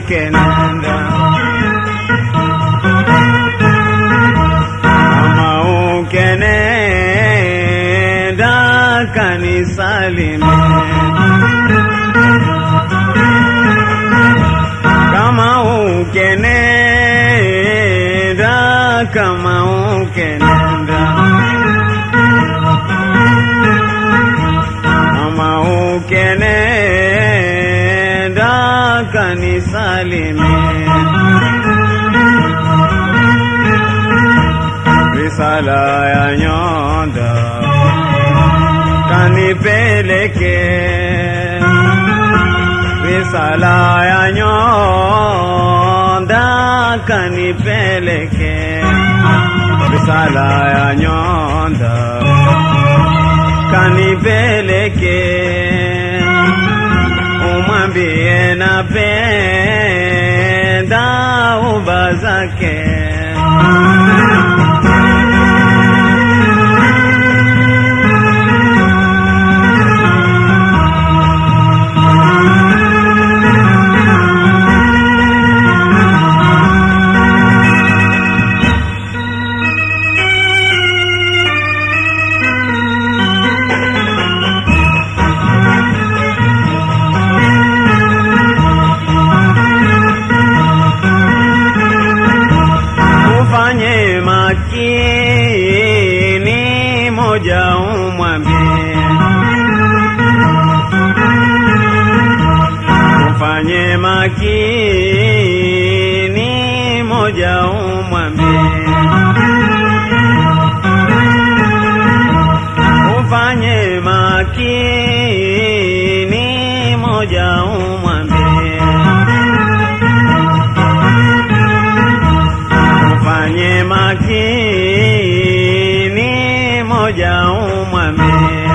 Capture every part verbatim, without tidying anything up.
ukenenda, kama ukenenda kanisalimie, kama ukenenda, kama ukenenda, kama ukenenda kanisalimie, risala ya nyonda kanipeleke, risala ya nyonda kanipeleke, risala ya nyonda kanipeleke, umwambie napenda uba zake, ufanye makini moja umwambie, ufanye makini moja umwambie, ufanye makini moja umwambie, ufanye makini moja umwambie,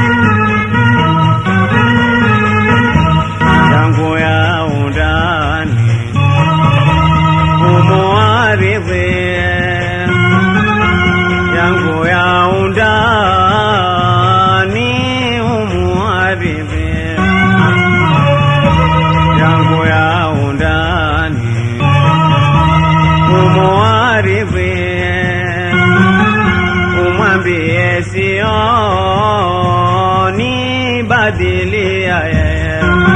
yangu ya undani umuaridhie, yangu ya undani umuaridhie, yangu ya undani umuaridhie, umwambie sioni badilia yeye,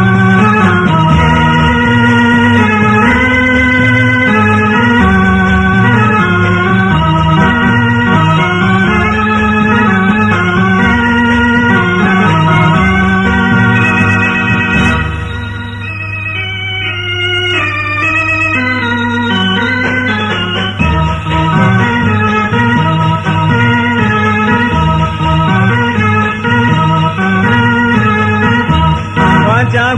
wacha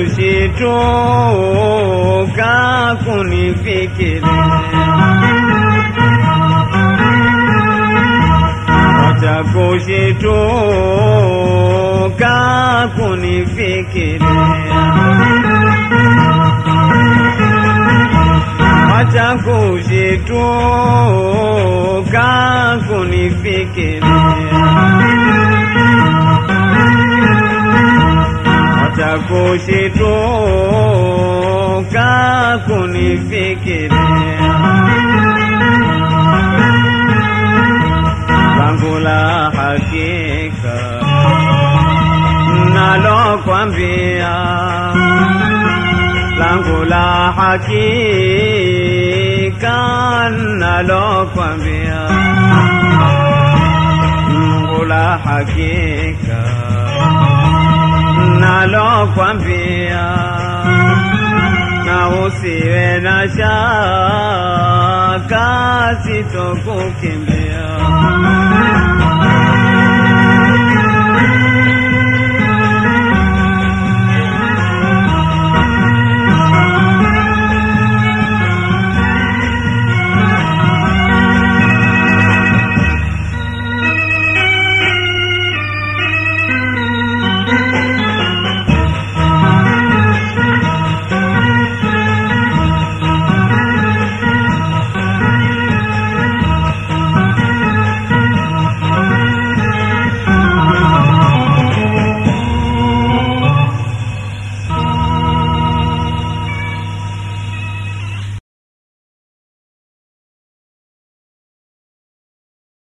kushituka kunifikiria, wacha kushituka kunifikiria, wacha kushituka kunifikiria, wacha kushituka kunifikiria, langu la hakika nalokwambia, langu la hakika nalokwambia, langu la hakika nalokwambia, na usiwe na shaka sitokukimbia.